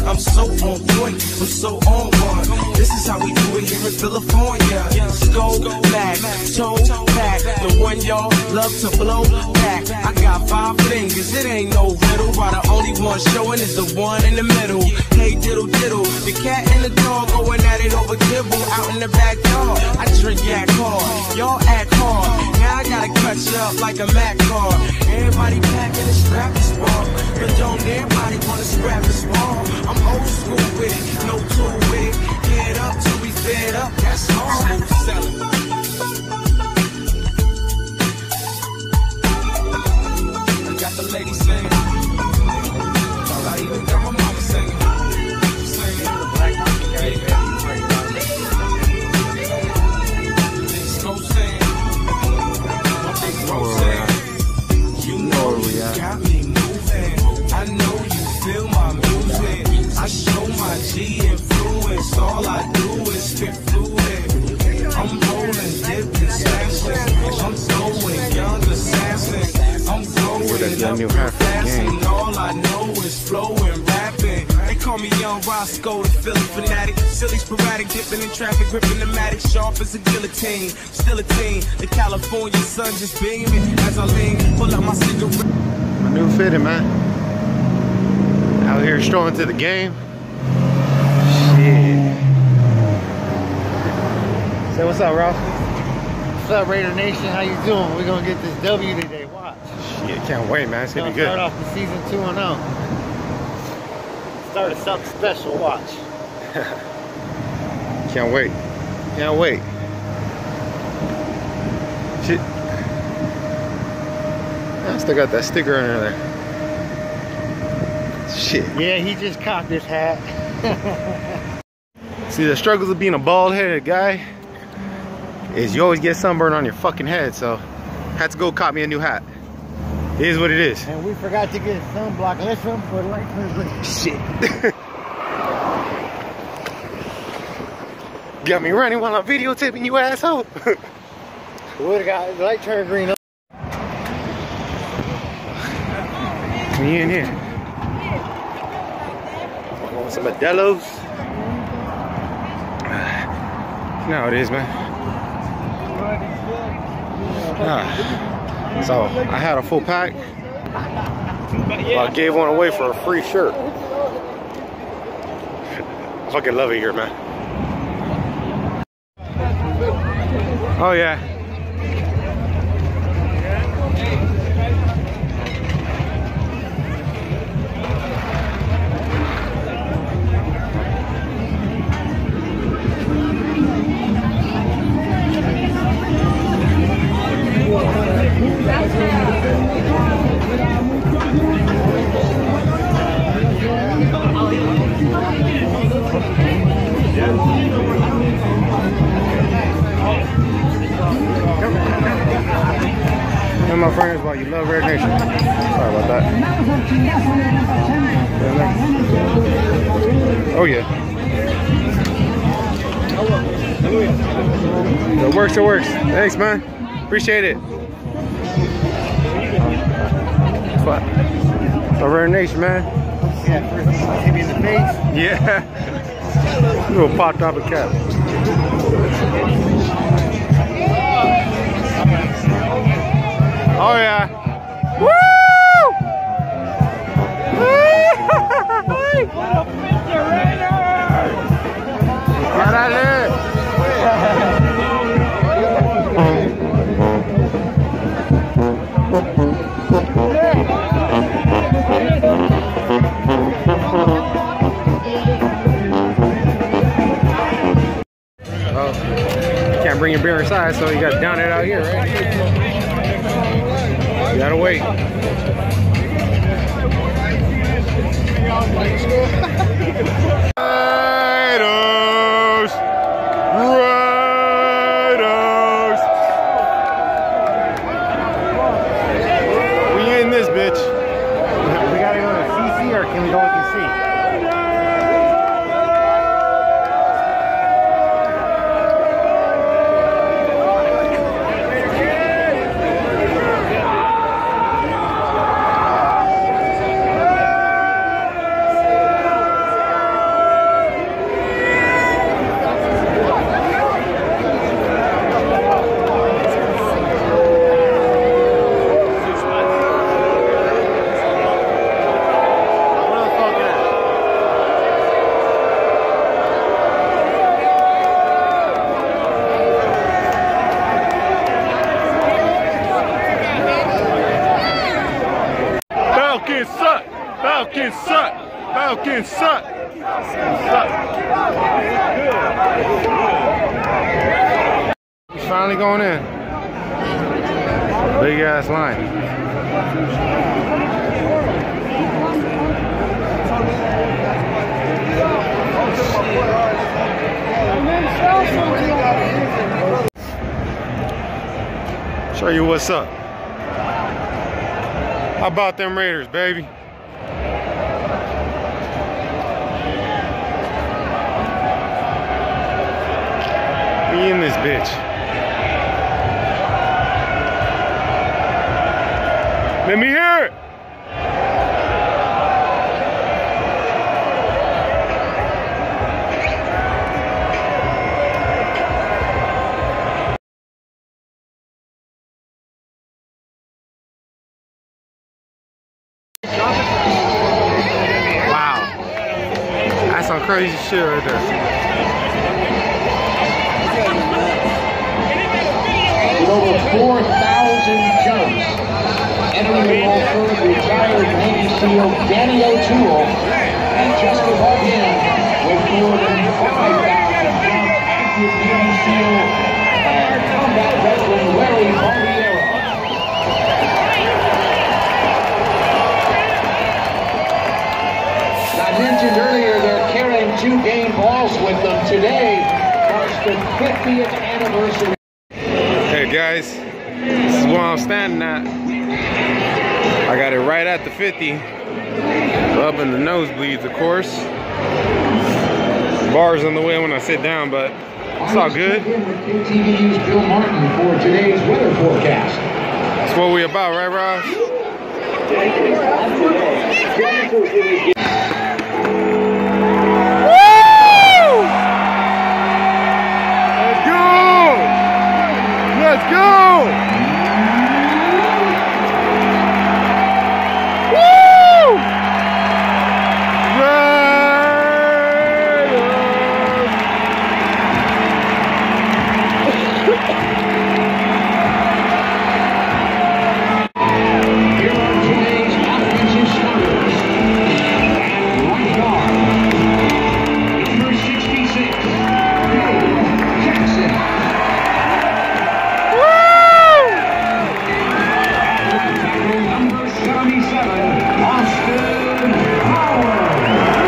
I'm so on point, I'm so on one. This is how we do it here in California. Skull back, toe back, the one y'all love to blow back. I got 5 fingers, it ain't no riddle. Why the only one showing is the one in the middle. Hey diddle diddle, the cat and the dog going at it over kibble out in the backyard. I drink yak hard, y'all act hard. Now I gotta cut you up like a Mac car. Everybody packing the strap is small, but don't everybody wanna scrap the small. I'm old school with it, no tool with it. Get up till we fed up, that's all. Smooth selling. I got the ladies singing. I even got my mama singing. Black market guy, let's go sing. You know you got me moving. I know you feel my music. I show my G influence. All I do is spit fluid. I'm rolling, dipping, smashing. I'm throwing young assassins. I'm growing up fast, and all I know is flowing, rapping. They call me Young Roscoe, the Philly fanatic. Silly, sporadic, dipping in traffic, gripping the matic, sharp as a guillotine. Still a teen, the California sun just beaming as I lean, pull out my cigarette. My new fitting, man. Out here strolling to the game. Shit. Say what's up, Ralph? What's up, Raider Nation? How you doing? We're gonna get this W today. Watch. Shit, can't wait, man. It's gonna be good. Start off the season 2-0. Start something special. Watch. Can't wait. Can't wait. Shit. I still got that sticker under there. Shit. Yeah, he just caught this hat. See, the struggles of being a bald-headed guy is you always get sunburn on your fucking head, so had to go cop me a new hat. It is what it is. And we forgot to get sunblock. Let's run for the light turn green. Shit. Got me running while I'm videotaping you, asshole. Would've got the light turn green. Me in here. Want some Modelo's? You know how it is, man. So I had a full pack. Well, I gave one away for a free shirt. I fucking love it here, man. Oh yeah. And my friends, while you love Red Nation. Sorry about that. Oh yeah. It works, it works. Thanks, man. Appreciate it. What? So Red Nation, man. Yeah, first hit me in the face. Yeah. Little pop top of cap. Oh yeah. Woo! Can't bring your beer inside, so you got to down it out here, right? You gotta wait. Raiders! Raiders! We in this bitch. We gotta go to CC or can we go with the C? getting sucked. He's finally going in. Big ass line. Show you what's up. How about them Raiders, baby? We in this bitch. Let me hear it. Wow. That's some crazy shit right there. With over 4,000 jumps, entering the Hall first, retired Navy SEAL Danny O'Toole, and just above him, with more than 5,000 jumps, active Navy SEAL and combat veteran Larry Barbiero. I mentioned earlier they're carrying 2 game balls with them. Today marks the 50th anniversary. Hey guys, this is where I'm standing at. I got it right at the 50. Up in the nosebleeds, of course. Bars on the way when I sit down, but it's all good. KTVU's Bill Martin for today's weather forecast. That's what we about, right, Ross? Let's go! Woo! Here are today's offensive starters. At right guard, number 66, Bill Jackson. Number 77, Austin Howard.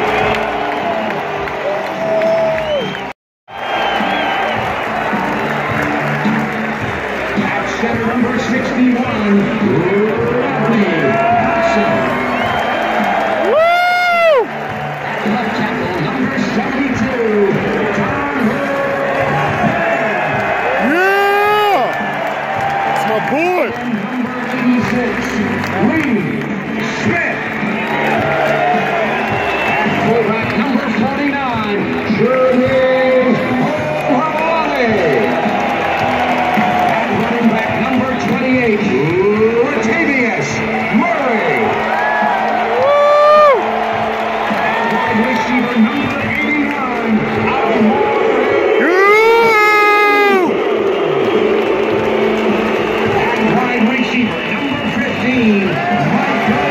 At center, number 61, Rodney Hudson. At left tackle, number 72, Tom Yeah! That's my boy! Number 86, Lee Smith. At fullback, number 49, Shirley Ohabale. At running back, number 28, Latavius Murray. At wide receiver, number 89, At wide receiver, number 15, Michael.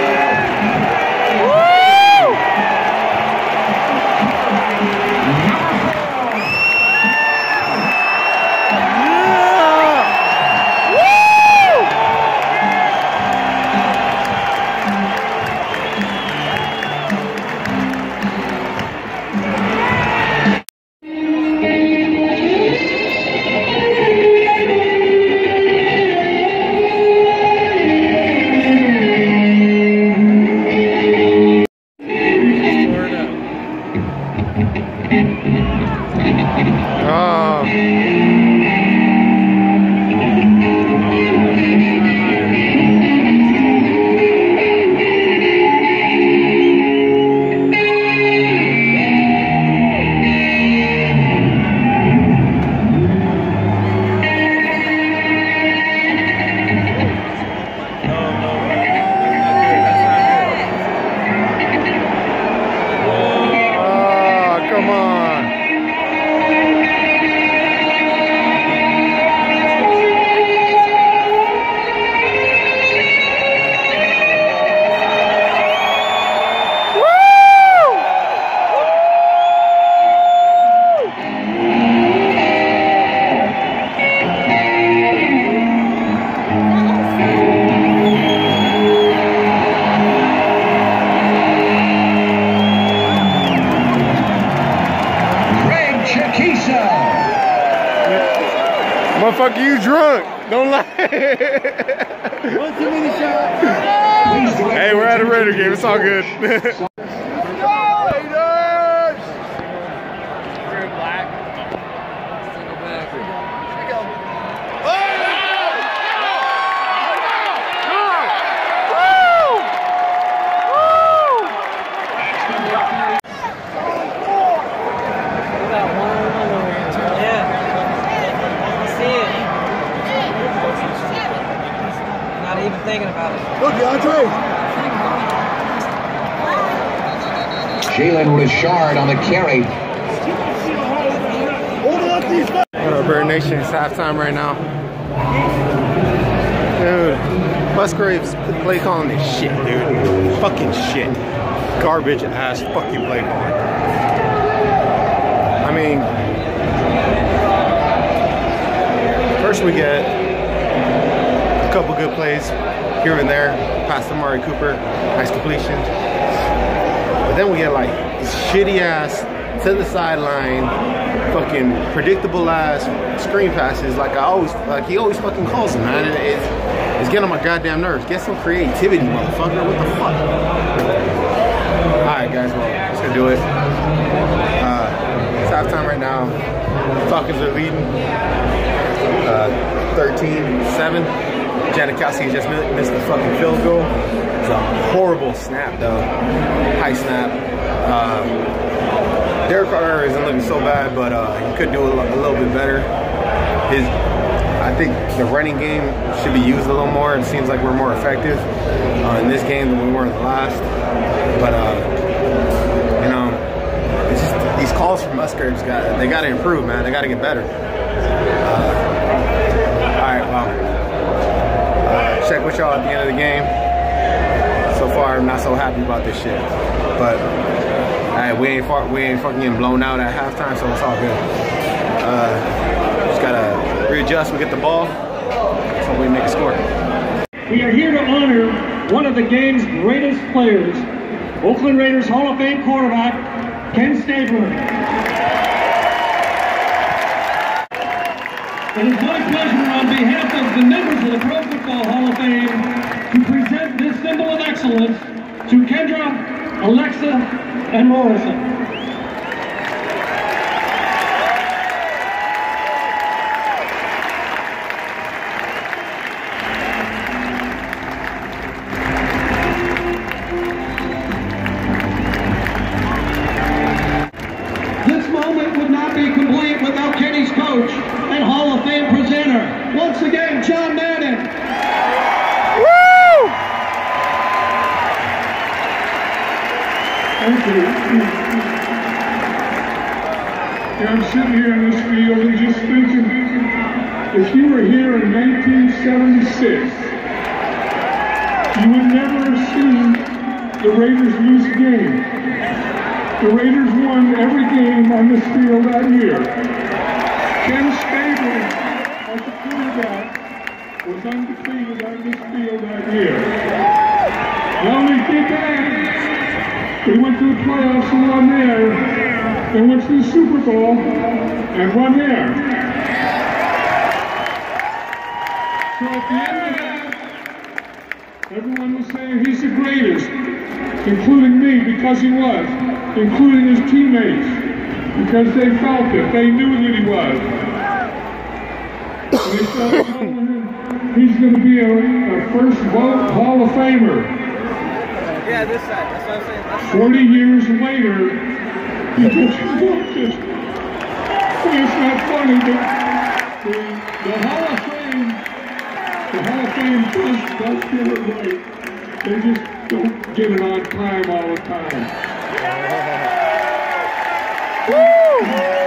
Keisha. Motherfucker, you drunk. Don't lie. One too many shots. Hey, we're at a Raider game. It's all good. Thinking about it. Look, DeAndre. Jalen Richard on the carry. What up, Bird Nation? It's halftime right now. Dude, Musgrave's play calling is shit, dude. Fucking shit. Garbage ass fucking play calling. I mean, first we get a couple good plays here and there, past Amari Cooper, nice completions. But then we get like these shitty ass to the sideline, fucking predictable ass screen passes like he always fucking calls them, man. It's getting on my goddamn nerves. Get some creativity, motherfucker. What the fuck? Alright guys, well, let's go do it. It's halftime right now. Falcons are leading 13-7. Janikowski just missed the fucking field goal. It's a horrible snap, though. High snap. Derek Carter isn't looking so bad, but he could do a little bit better. I think the running game should be used a little more. It seems like we're more effective in this game than we were in the last. But you know, it's just these calls from Musgraves they got to improve, man. They got to get better. All right, well. Check with y'all at the end of the game. So far, I'm not so happy about this shit. But we ain't fucking getting blown out at halftime, so it's all good. Just gotta readjust. We get the ball, so we make a score. We are here to honor one of the game's greatest players, Oakland Raiders Hall of Fame quarterback Ken Stabler. It is my pleasure on behalf of the members of the Pro Football Hall of Fame to present this symbol of excellence to Kendra, Alexa, and Morrison. This moment would not be complete without Kenny's coach and Hall of Fame presenter. Once again, John Madden. Woo! Thank you. Yeah, I'm sitting here in this field and just thinking, if you were here in 1976, you would never have seen the Raiders lose a game. The Raiders won every game on this field that year. Ken Stabler, as the quarterback, was undefeated on this field that year. Not only did that, they went to the playoffs and won there. They went to the Super Bowl and won there. So at the end of that, everyone was saying he's the greatest, including me, because he was, including his teammates, because they felt it. They knew that he was. They started calling him, he's going to be a first vote Hall of Famer. Yeah, this side. That's what I'm saying. 40 years later, he just looked at. It's not funny, but the Hall of Fame does get it right. They just don't get it on time all the time. Woo!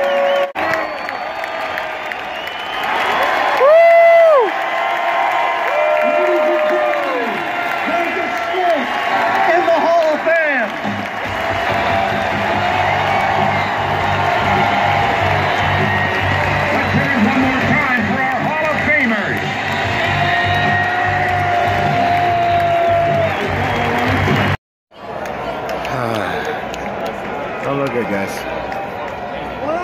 In the Hall of Fame. Let's hear it one more time for our Hall of Famers. Don't look good, guys.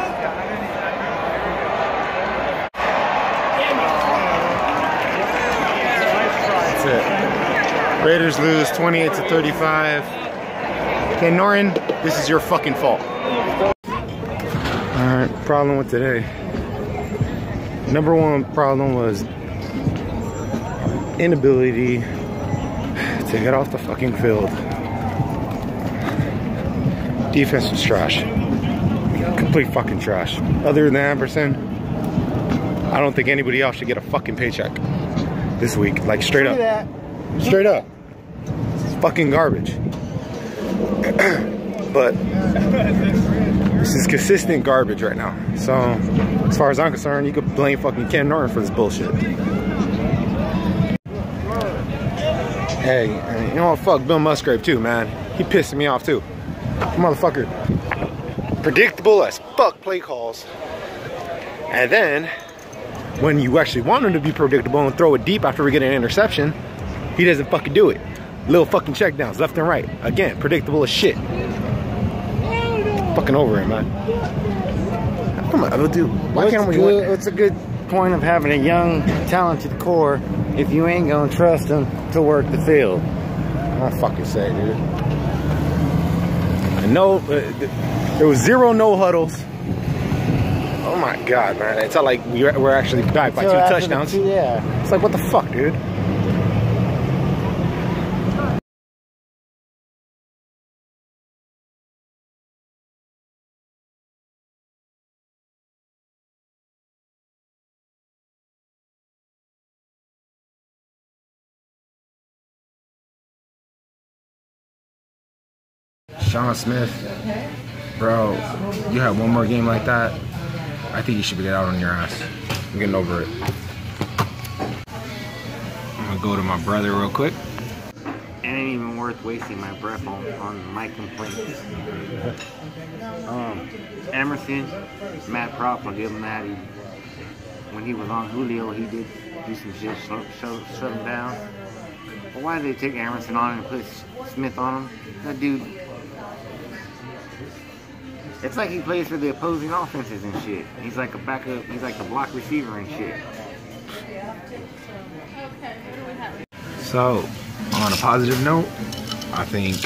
Raiders lose 28-35. Ken Norton, this is your fucking fault. Alright, problem with today. Number one problem was inability to get off the fucking field. Defense was trash. Complete fucking trash. Other than Anderson, I don't think anybody else should get a fucking paycheck this week. Like straight up. Straight up. It's fucking garbage. But this is consistent garbage right now. So as far as I'm concerned, you could blame fucking Ken Norton for this bullshit. Hey, you know what? Fuck Bill Musgrave too, man. He pissing me off too. Motherfucker. Predictable as fuck play calls. And then when you actually want him to be predictable and throw it deep after we get an interception, he doesn't fucking do it. Little fucking checkdowns left and right. Again, predictable as shit. Fucking over it, man. Come on, dude. Why can't we win? What's a good point of having a young, talented core if you ain't gonna trust them to work the field? I fucking say, dude. I know there was 0 no huddles. Oh my god, man! It's not like we're actually back by 2 touchdowns. Yeah. It's like, what the fuck, dude? Sean Smith, bro, you have one more game like that, I think you should get out on your ass. I'm getting over it. I'm gonna go to my brother real quick. It ain't even worth wasting my breath on my complaints. Emerson, Matt Prop, I'll give him that. When he was on Julio, he did do some shit, shut him down. But why did they take Emerson on and put Smith on him? That dude, it's like he plays for the opposing offenses and shit. He's like a backup, he's like the block receiver and shit. So, on a positive note, I think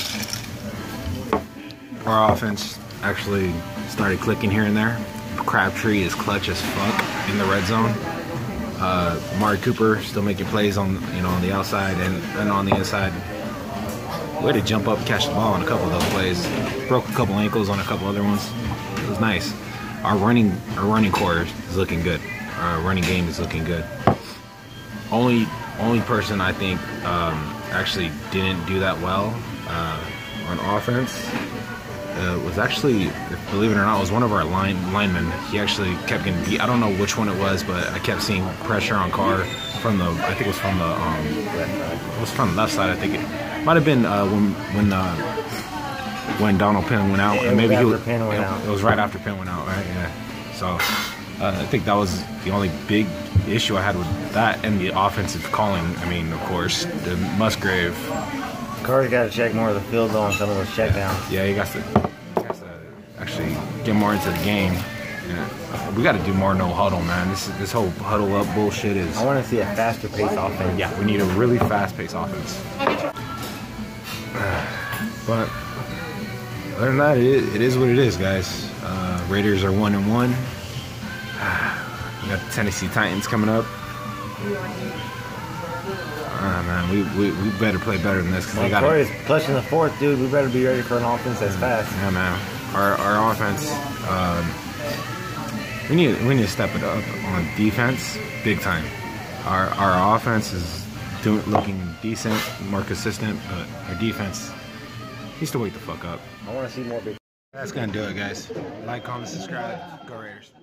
our offense actually started clicking here and there. Crabtree is clutch as fuck in the red zone. Amari Cooper still making plays on on the outside and on the inside. We had to jump up and catch the ball on a couple of those plays. Broke a couple ankles on a couple other ones. It was nice. Our running core is looking good. Our running game is looking good. Only person I think actually didn't do that well on offense was actually, believe it or not, was one of our linemen. He actually kept getting beat. I don't know which one it was, but I kept seeing pressure on Carr from the, I think it was from the left side. I think it might have been when Donald Penn went out, and maybe it was right after Penn went out, right? Yeah. So I think that was the only big issue I had with that, and the offensive calling. I mean, of course, the Musgrave. Carr's got to check more of the field though on some of those checkdowns. Yeah, he got to actually get more into the game. Yeah. We got to do more no huddle, man. This whole huddle up bullshit is. I want to see a faster pace offense. Yeah, we need a really fast pace offense. But other than that, it is what it is, guys. Raiders are 1-1. We got the Tennessee Titans coming up. Man, we better play better than this because they got. Troy is clutching the fourth, dude. We better be ready for an offense that's fast. Yeah, man. Our offense. We need to step it up on defense, big time. Our offense is looking decent, more consistent, but our defense needs to wake the fuck up. I want to see more big. That's gonna do it, guys. Like, comment, subscribe. Go Raiders.